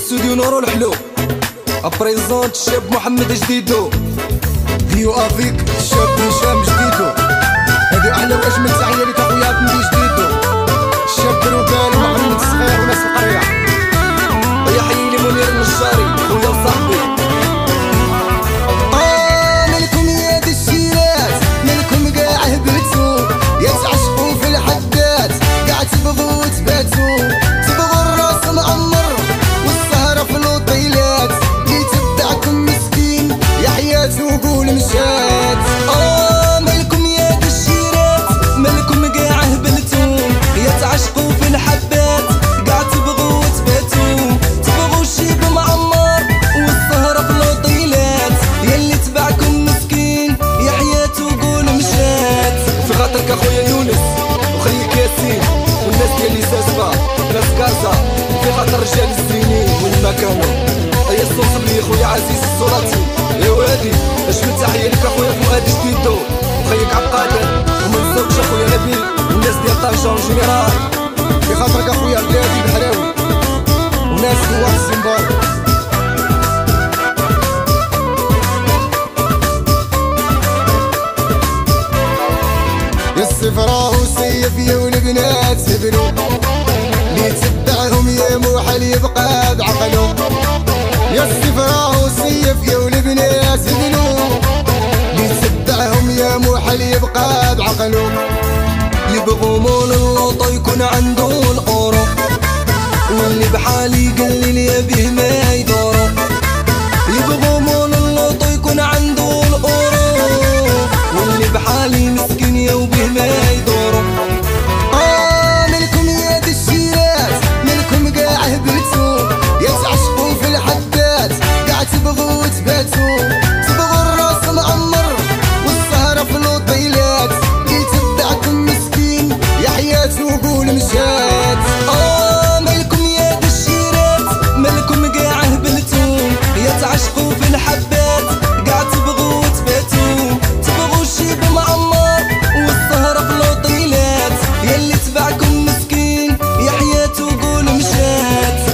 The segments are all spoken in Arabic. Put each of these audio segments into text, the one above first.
الاستوديو نورو الحلو ابريزونت الشاب محمد جديدو فيو افيك الشاب هشام جديدو. هذه احلى واجمل تحيه لك اخويا عبد المجيد جديدو، الشاب دروكال محمد الصغير وناس القريه. يحيي لي منير النجاري خويا وصاحبي. مالكم يا دي الشيرات، مالكم كاع هبلتو يا تعشقوا في الحدات، كاع تبغوا تباتو، تبغوا الراس معمر والسهرة في الوطيلات، اللي تبعكم مسكين يا حياته قول مشات. مالكم يا دي الشيرات، مالكم كاع هبلتو يا تعشقوا في الحبات، كاع تبغوا تباتو، تبغوا الشيب معمر والسهرة في الوطيلات، يلي تبعكم مسكين يا حياته قول مشات. في خاطرك اخويا يونس وخيك ياسين والناس ديال لي ساسبا ناس كازا، في خاطر الرجال الزينين وين ما كانوا. ايا الصوص بلي خويا عزيز الصوراتي يا وادي اجمل تحيه لك اخويا فؤاد جديدو وخيك عبقادر، وما نساوكش اخويا نبيل والناس ديال طنجة والجنرال. في خاطرك اخويا بلادي البحراوي وناس نوار الزنبار. يا الصيف راهو سيف يا والبنات سبلو، اللي تبعهم يا موحل يبقى بعقلو. يا الصيف راهو سيف يا والبنات سبلو، اللي تبعهم يا موحل يبقى بعقلو. يبغوا مول اللوطو يكون عنده الأورو، واللي بحالي قليل يبيه ما يدورو. يبغوا مول اللوطو يكون عنده الأورو، واللي بحالي مسكين يا وبيه ما يدورو. مالكم يا دي الشيرات، مالكم كاع هبلتو يا تعشقوا في الحدات، كاع تبغوا تباتو، تبغوا الراس معمر والسهرة في الوطيلات، اللي تبعكم مسكين يا حياته قول مشات. مالكم يا دي الشيرات، مالكم كاع هبلتو يا تعشقوا في الحبات، كاع تبغوا تباتو، تبغوا الشيب معمر والسهرة في الوطيلات، يلي تبعكم مسكين يا حياته قول مشات.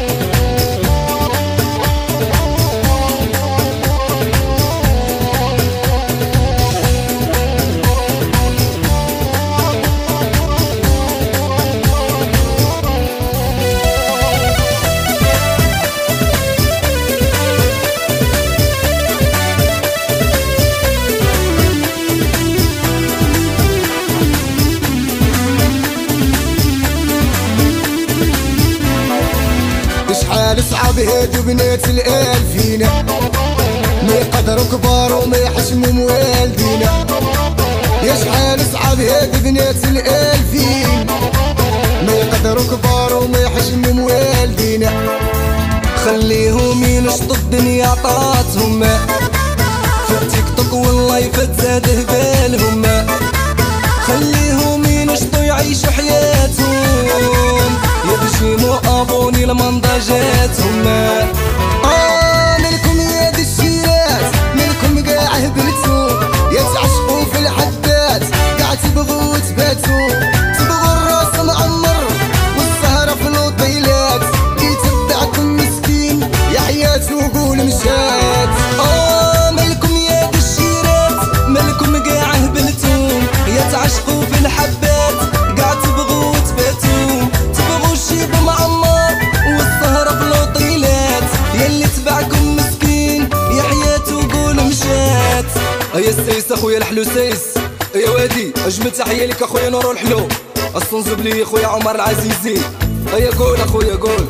شحال صعب هادو بنات الالفين، ما يقدروا كبار وما يحشموا والدينا. يا شحال صعب هادو بنات الالفين، ما يقدروا كبار وما يحشموا والدينا. خليهم ينشطوا الدنيا عطاتهم، في التيك توك واللايف تزاد بالهم. خليهم ينشطوا يعيشوا حياتهم، يرجموا ابوني لمنضجاتهم. مالكم يا دي الشيرات، مالكم كاع هبلتو يا تعشقوا في الحدات، كاع تبغوا تباتو، تبغوا الراس معمر والسهرة في الوطيلات، اللي تبعكم مسكين يا حياته قول مشات. مالكم يا دي الشيرات، مالكم كاع هبلتو يا تعشقوا في الحبات، كاع تبغوا تباتو، تبغوا الشيب معمر والسهرة في الوطيلات، يلي تبعكم مسكين يا حياته قول مشات. يا السيس اخويا الحلو سيس يا وادي اجمل تحيه لك اخويا نورو الحلو الصنزبلي اخويا عمر العزيزي. يا قول اخويا قول.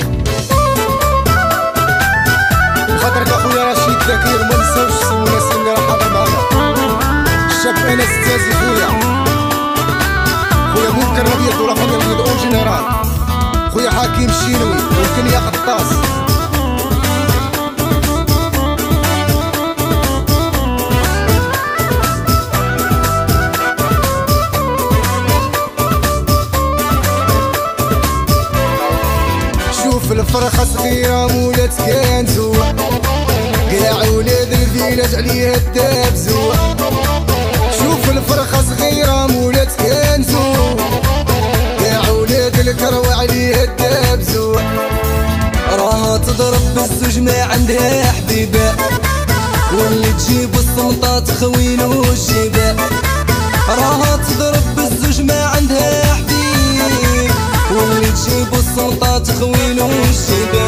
خاطرك اخويا رشيد ذكير وما نساوش سمو ناسين اللي راه حاضر معنا، الشاب انس التازي خويا، خويا ممكن الابيض ولا خويا الابيض اون جينيرال، خويا حكيم الشينوي ممكن يا قطاس. شوف الفرخة صغيرة مولات كنزوة، كاع ولاد الفيلاج عليها الداب زوة. شوف الفرخة صغيرة مولات كنزوة، كاع ولاد الكروة عليها الداب زوة. راها تضرب الزوج ما عندها حبيبة، واللي تجيب الصمطات خويلو الشباب. راها تضرب الزوج ما عندها حبيب، واللي تجيب الصمطات خويلو الشباب.